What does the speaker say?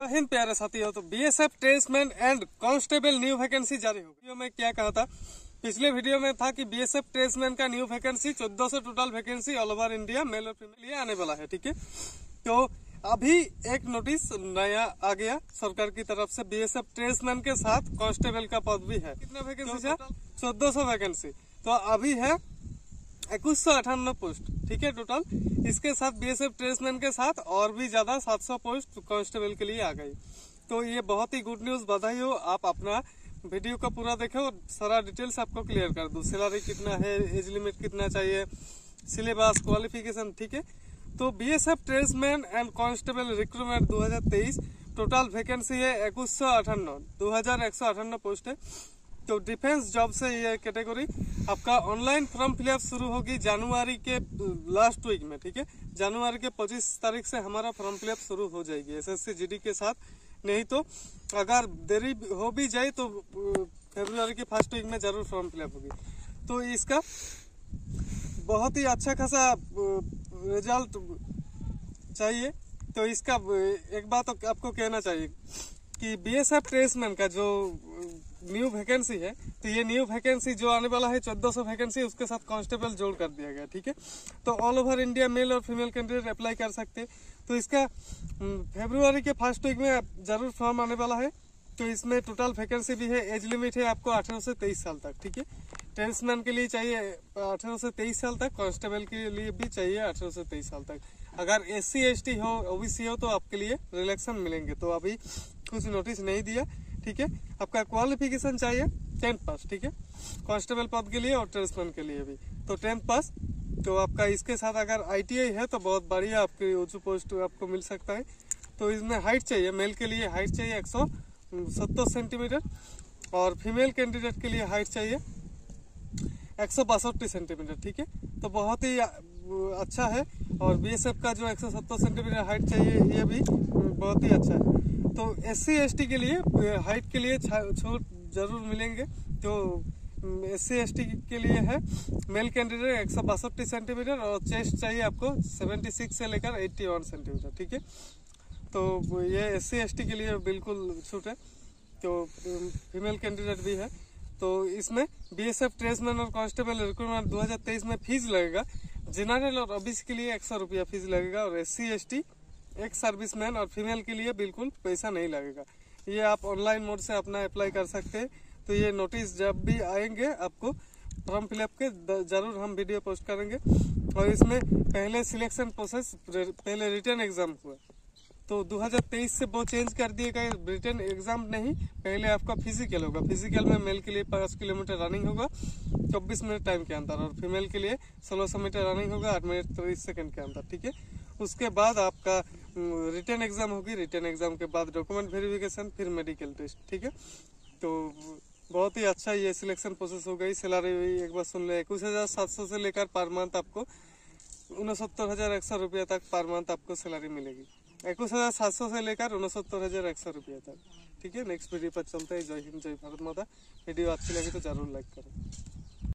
हिंद प्यारे साथियों, तो BSF tradesman and constable new vacancy जारी होगी। वीडियो में क्या कहा था, पिछले वीडियो में था कि बीएसएफ ट्रेड्समैन का new vacancy 1400 total vacancy all over India male और फीमेल लिए आने वाला है। ठीक है, तो अभी एक नोटिस नया आ गया सरकार की तरफ से, बीएसएफ ट्रेड्समैन के साथ कांस्टेबल का पद भी है। कितने वैकेंसी है? 1400 वैकेंसी। तो अभी है 2198 पोस्ट। ठीक है, टोटल इसके साथ बीएसएफ ट्रेड्समैन के साथ और भी ज्यादा 700 पोस्ट कांस्टेबल के लिए आ गई। तो ये बहुत ही गुड न्यूज, बधाई हो। आप अपना वीडियो का पूरा देखें और सारा डिटेल्स आपको क्लियर कर दूं। सैलरी कितना है, एज लिमिट कितना चाहिए, सिलेबस, क्वालिफिकेशन। ठीक है, तो BSF tradesman and constable recruitment 2023 total vacancy है 2158 पोस्ट है। तो डिफेंस जॉब से ये कैटेगरी आपका ऑनलाइन फॉर्म फिलअप शुरू होगी जनवरी के लास्ट वीक में। ठीक है, जनवरी के 25 तारीख से हमारा फॉर्म फिलअप शुरू हो जाएगी एसएससी जीडी के साथ। नहीं तो अगर देरी हो भी जाए तो फरवरी के फर्स्ट वीक में जरूर फॉर्म फिलअप होगी। तो इसका बहुत ही अच्छा खासा रिजल्ट चाहिए। तो इसका एक बात आपको कहना चाहिए कि बीएसएफ ट्रेड्समैन का जो न्यू वैकेंसी है, तो ये न्यू वैकेंसी जो आने वाला है 1400 वैकेंसी, उसके साथ कांस्टेबल जोड़ कर दिया गया। ठीक है, तो ऑल ओवर इंडिया मेल और फीमेल कैंडिडेट अप्लाई कर सकते हैं। तो इसका फरवरी के फर्स्ट वीक में जरूर फॉर्म आने वाला है। तो इसमें टोटल वैकेंसी भी है, एज लिमिट है आपको 18 से 23 साल तक। ठीक है, ट्रेड्समैन के लिए चाहिए 18 से 23 साल तक, कांस्टेबल के लिए भी चाहिए 18 से 23 साल तक। अगर SC ST हो, OBC हो तो आपके लिए रिलैक्शन मिलेंगे। तो अभी कुछ नोटिस नहीं दिया। ठीक है, आपका क्वालिफिकेशन चाहिए 10th पास। ठीक है, कांस्टेबल पद के लिए और ट्रेड्समैन के लिए भी तो 10th पास। तो आपका इसके साथ अगर ITI है तो बहुत बढ़िया आपकी ऊंची पोस्ट आपको मिल सकता है। तो इसमें हाइट चाहिए, मेल के लिए हाइट चाहिए 170 सेंटीमीटर और फीमेल कैंडिडेट के लिए हाइट चाहिए 162 सेंटीमीटर। ठीक है, तो बहुत ही अच्छा है। और बीएसएफ का जो 170 सेंटीमीटर हाइट चाहिए ये भी बहुत ही अच्छा है। तो SC ST के लिए हाइट के लिए छूट जरूर मिलेंगे। तो SC ST के लिए है मेल कैंडिडेट 162 सेंटीमीटर और चेस्ट चाहिए आपको 76 से लेकर 81 सेंटीमीटर। ठीक है, तो ये SC ST के लिए बिल्कुल छूट है। तो फीमेल कैंडिडेट भी है। तो इसमें बीएसएफ ट्रेड्समैन और कांस्टेबल रिक्रूटमेंट 2023 में फीस लगेगा। जनरल और OBC के लिए 100 रुपया फीस लगेगा और SC ST एक सर्विसमैन और फीमेल के लिए बिल्कुल पैसा नहीं लगेगा। ये आप ऑनलाइन मोड से अपना अप्लाई कर सकते हैं। तो ये नोटिस जब भी आएंगे आपको फॉर्म फिलअप के जरूर हम वीडियो पोस्ट करेंगे। और इसमें पहले सिलेक्शन प्रोसेस, पहले रिटन एग्जाम हुआ, तो 2023 से वो चेंज कर दिए गए। रिटन एग्जाम नहीं, पहले आपका फिजिकल होगा। फिजिकल में मेल के लिए 5 किलोमीटर रनिंग होगा 24 मिनट टाइम के अंदर और फीमेल के लिए 1600 मीटर रनिंग होगा 8 मिनट 30 सेकंड के अंदर। ठीक है, उसके बाद आपका रिटन एग्जाम होगी। रिटन एग्जाम के बाद डॉक्यूमेंट वेरिफिकेशन, फिर मेडिकल टेस्ट। ठीक है, तो बहुत ही अच्छा ये सिलेक्शन प्रोसेस हो गई। सैलरी एक बार सुन ले, 21,700 से लेकर पर मंथ आपको 69,100 रुपया तक पर मंथ आपको सैलरी मिलेगी। 21,700 से लेकर 69,100 रुपया तक। ठीक है, नेक्स्ट वीडियो पर चलते हैं। जय हिंद, जय भारत माता। वीडियो अच्छी लगी तो जरूर लाइक करें।